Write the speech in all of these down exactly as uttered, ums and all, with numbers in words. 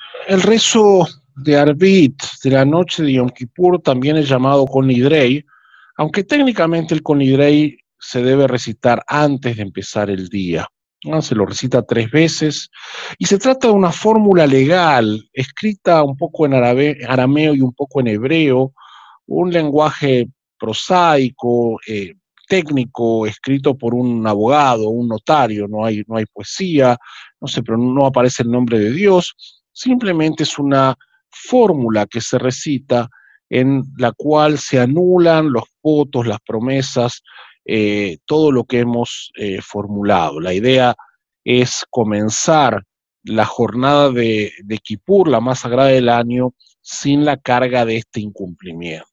El rezo de Arbit de la noche de Yom Kippur también es llamado Kol Nidrei, aunque técnicamente el Kol Nidrei se debe recitar antes de empezar el día, ¿no? Se lo recita tres veces y se trata de una fórmula legal escrita un poco en árabe, arameo y un poco en hebreo, un lenguaje prosaico, eh, técnico, escrito por un abogado, un notario. No hay, no hay poesía, no sé, pero no aparece el nombre de Dios. Simplemente es una fórmula que se recita en la cual se anulan los votos, las promesas, eh, todo lo que hemos eh, formulado. La idea es comenzar la jornada de, de Kippur, la más sagrada del año, sin la carga de este incumplimiento.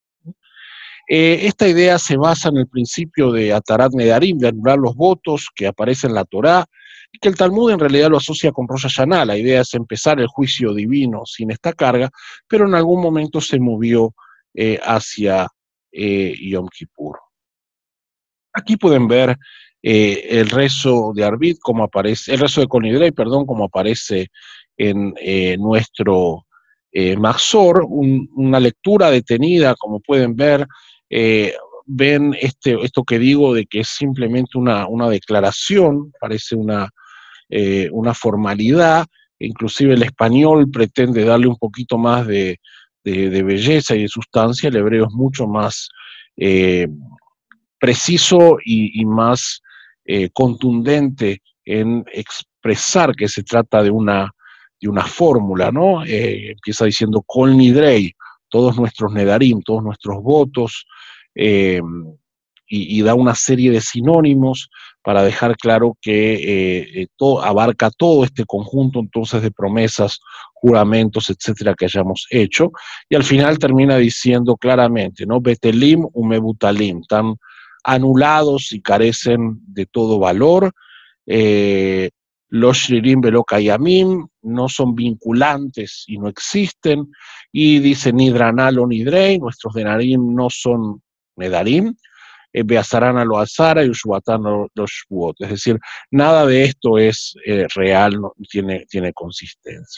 Eh, esta idea se basa en el principio de Atarat Nedarim, de anular los votos que aparecen en la Torá, y que el Talmud en realidad lo asocia con Rosh Hashanah. La idea es empezar el juicio divino sin esta carga, pero en algún momento se movió eh, hacia eh, Yom Kippur. Aquí pueden ver eh, el rezo de Arbit, como aparece, el rezo de Kol Nidrei, perdón, como aparece en eh, nuestro eh, Mahzor, un, una lectura detenida, como pueden ver. Eh, ven este, esto que digo de que es simplemente una, una declaración, parece una, eh, una formalidad. Inclusive el español pretende darle un poquito más de, de, de belleza y de sustancia. El hebreo es mucho más eh, preciso y, y más eh, contundente en expresar que se trata de una, de una fórmula, ¿no? Eh, empieza diciendo Kol Nidrei, todos nuestros Nedarim, todos nuestros votos, eh, y, y da una serie de sinónimos para dejar claro que eh, todo, abarca todo este conjunto entonces de promesas, juramentos, etcétera, que hayamos hecho, y al final termina diciendo claramente, ¿no? Betelim umebutalim, tan anulados y carecen de todo valor. Eh, los shririm velokayamim no son vinculantes y no existen. Y dice nidranal o nidrei, nuestros denarim no son nedarim. Beazarán a lo azara y Ushuatán a los shvuot. Es decir, nada de esto es eh, real, no tiene, tiene consistencia.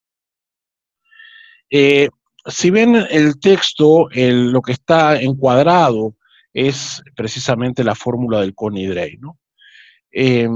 Eh, si ven el texto, el, lo que está encuadrado es precisamente la fórmula del Kol Nidrei, ¿no? Eh,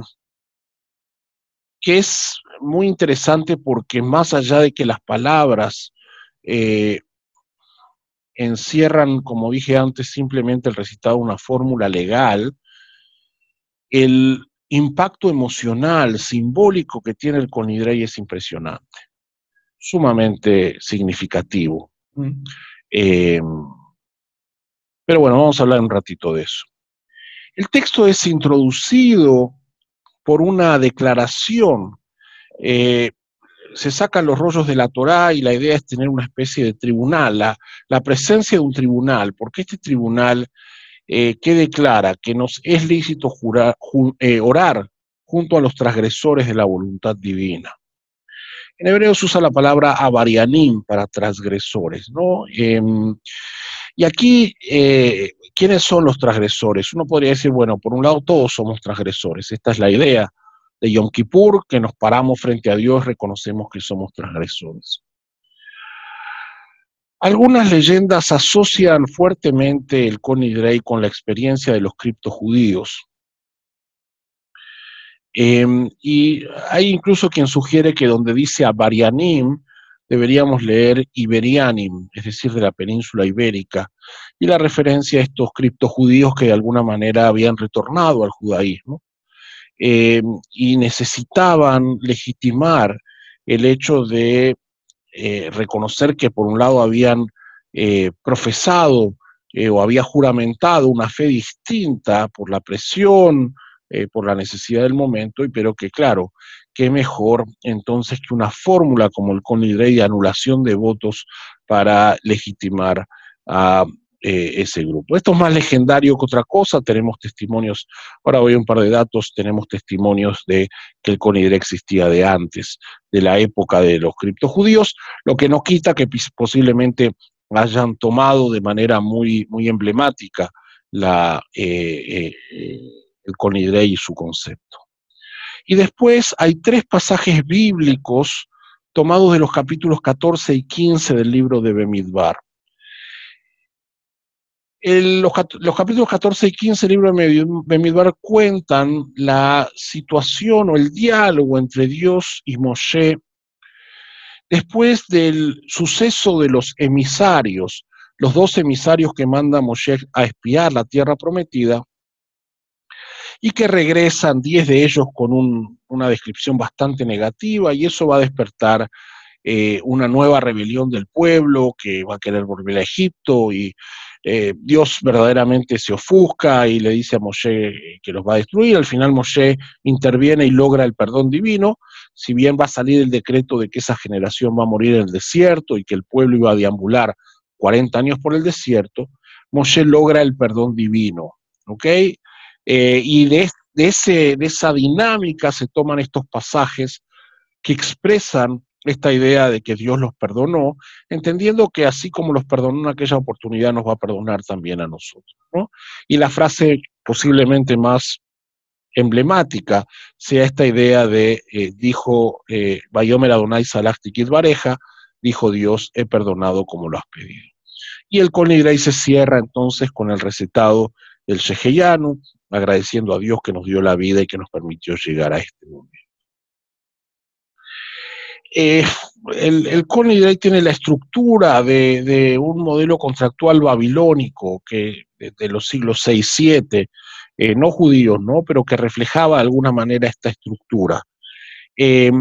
que es muy interesante porque más allá de que las palabras eh, encierran, como dije antes, simplemente el recitado de una fórmula legal, el impacto emocional, simbólico que tiene el Kol Nidrei es impresionante, sumamente significativo. Mm. Eh, pero bueno, vamos a hablar un ratito de eso. El texto es introducido por una declaración. Eh, se sacan los rollos de la Torá y la idea es tener una especie de tribunal, la, la presencia de un tribunal, porque este tribunal eh, que declara que nos es lícito jurar, ju, eh, orar junto a los transgresores de la voluntad divina. En hebreo se usa la palabra avarianim para transgresores, ¿no? Eh, y aquí, eh, ¿quiénes son los transgresores? Uno podría decir, bueno, por un lado todos somos transgresores, esta es la idea de Yom Kippur, que nos paramos frente a Dios, reconocemos que somos transgresores. Algunas leyendas asocian fuertemente el Kol Nidrei con la experiencia de los criptojudíos. Eh, y hay incluso quien sugiere que donde dice Avarianim, deberíamos leer Iberianim, es decir, de la península ibérica, y la referencia a estos criptojudíos que de alguna manera habían retornado al judaísmo. Eh, y necesitaban legitimar el hecho de eh, reconocer que por un lado habían eh, profesado eh, o había juramentado una fe distinta por la presión, eh, por la necesidad del momento, y pero que claro, qué mejor entonces que una fórmula como el Kol Nidrei de anulación de votos para legitimar a Eh, ese grupo. Esto es más legendario que otra cosa, tenemos testimonios, ahora voy a un par de datos, tenemos testimonios de que el Kol Nidrei existía de antes, de la época de los criptojudíos, lo que no quita que posiblemente hayan tomado de manera muy, muy emblemática la, eh, eh, el Kol Nidrei y su concepto. Y después hay tres pasajes bíblicos tomados de los capítulos catorce y quince del libro de Bemidbar. El, los, los capítulos catorce y quince del libro de Bemidbar cuentan la situación o el diálogo entre Dios y Moshe después del suceso de los emisarios, los dos emisarios que manda Moshe a espiar la tierra prometida, y que regresan diez de ellos con un, una descripción bastante negativa, y eso va a despertar eh, una nueva rebelión del pueblo que va a querer volver a Egipto, y eh, Dios verdaderamente se ofusca y le dice a Moshe que los va a destruir. Al final Moshe interviene y logra el perdón divino, si bien va a salir el decreto de que esa generación va a morir en el desierto y que el pueblo iba a deambular cuarenta años por el desierto. Moshe logra el perdón divino, ¿ok? Eh, y de, de, ese, de esa dinámica se toman estos pasajes que expresan esta idea de que Dios los perdonó, entendiendo que así como los perdonó en aquella oportunidad, nos va a perdonar también a nosotros, ¿no? Y la frase posiblemente más emblemática sea esta idea de, eh, dijo, eh, Vayomer Adonai Salach Tikit Bareja, dijo Dios, he perdonado como lo has pedido. Y el Kol Nidrei se cierra entonces con el recitado del Sheheyanu, agradeciendo a Dios que nos dio la vida y que nos permitió llegar a este momento. Eh, el, el Kol Nidrei tiene la estructura de, de un modelo contractual babilónico que de, de los siglos seis, siete, eh, no judíos, ¿no? Pero que reflejaba de alguna manera esta estructura. Eh,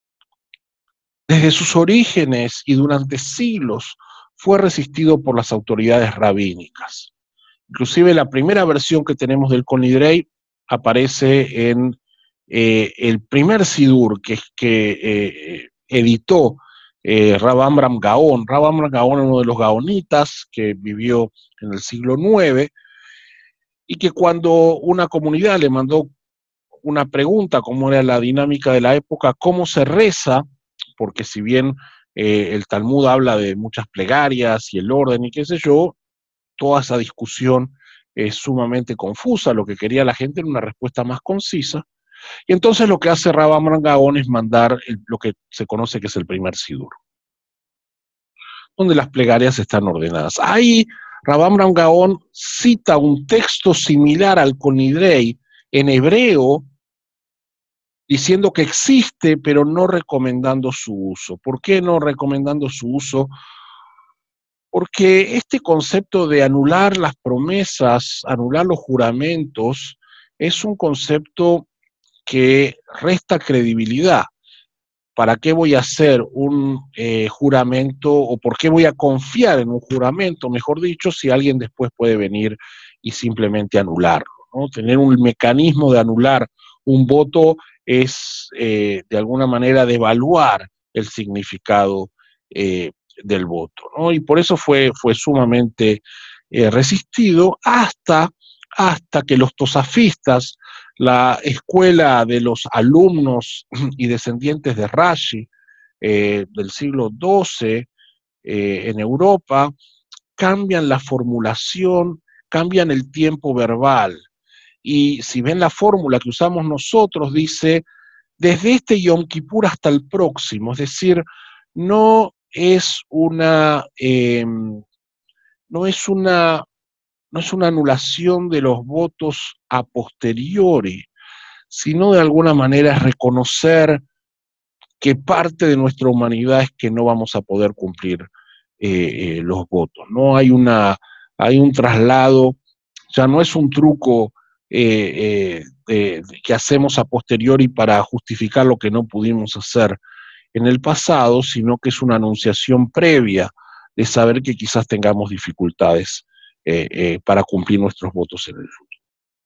desde sus orígenes y durante siglos fue resistido por las autoridades rabínicas. Inclusive la primera versión que tenemos del Kol Nidrei aparece en eh, el primer Sidur que, que eh, editó eh, Rab Amram Gaón. Rab Amram Gaón era uno de los gaonitas que vivió en el siglo nueve y que cuando una comunidad le mandó una pregunta, cómo era la dinámica de la época, cómo se reza, porque si bien eh, el Talmud habla de muchas plegarias y el orden y qué sé yo, toda esa discusión es sumamente confusa. Lo que quería la gente era una respuesta más concisa, y entonces lo que hace Rab Amram Gaón es mandar el, lo que se conoce que es el primer Sidur, donde las plegarias están ordenadas. Ahí Rab Amram Gaón cita un texto similar al Kol Nidrei en hebreo, diciendo que existe, pero no recomendando su uso. ¿Por qué no recomendando su uso? Porque este concepto de anular las promesas, anular los juramentos, es un concepto que resta credibilidad. ¿Para qué voy a hacer un eh, juramento o por qué voy a confiar en un juramento, mejor dicho, si alguien después puede venir y simplemente anularlo, ¿no? Tener un mecanismo de anular un voto es eh, de alguna manera devaluar el significado eh, del voto, ¿no? Y por eso fue, fue sumamente eh, resistido hasta, hasta que los tosafistas, la escuela de los alumnos y descendientes de Rashi eh, del siglo doce eh, en Europa, cambian la formulación, cambian el tiempo verbal. Y si ven la fórmula que usamos nosotros, dice, desde este Yom Kippur hasta el próximo, es decir, no es una, eh, no es una, no es una anulación de los votos a posteriori, sino de alguna manera es reconocer que parte de nuestra humanidad es que no vamos a poder cumplir eh, eh, los votos. No hay una, hay un traslado, ya no es un truco eh, eh, de, de, que hacemos a posteriori para justificar lo que no pudimos hacer en el pasado, sino que es una anunciación previa de saber que quizás tengamos dificultades eh, eh, para cumplir nuestros votos en el futuro.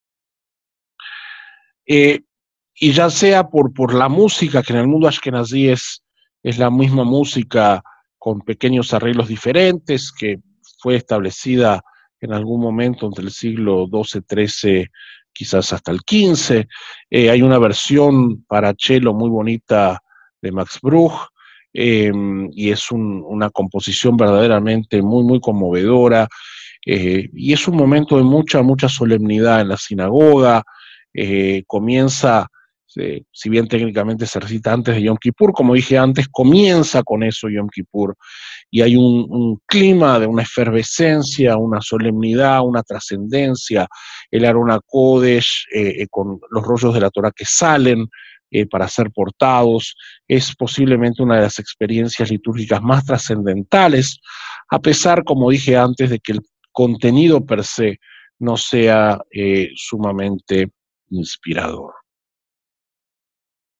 Eh, y ya sea por, por la música, que en el mundo ashkenazí es, es la misma música con pequeños arreglos diferentes, que fue establecida en algún momento entre el siglo doce, trece, quizás hasta el quince. Eh, hay una versión para cello muy bonita de Max Bruch, eh, y es un, una composición verdaderamente muy, muy conmovedora, eh, y es un momento de mucha, mucha solemnidad en la sinagoga. Eh, comienza Sí, si bien técnicamente se recita antes de Yom Kippur, como dije antes, comienza con eso Yom Kippur, y hay un, un clima de una efervescencia, una solemnidad, una trascendencia, el Arona Kodesh, eh, eh, con los rollos de la Torah que salen eh, para ser portados, es posiblemente una de las experiencias litúrgicas más trascendentales, a pesar, como dije antes, de que el contenido per se no sea eh, sumamente inspirador.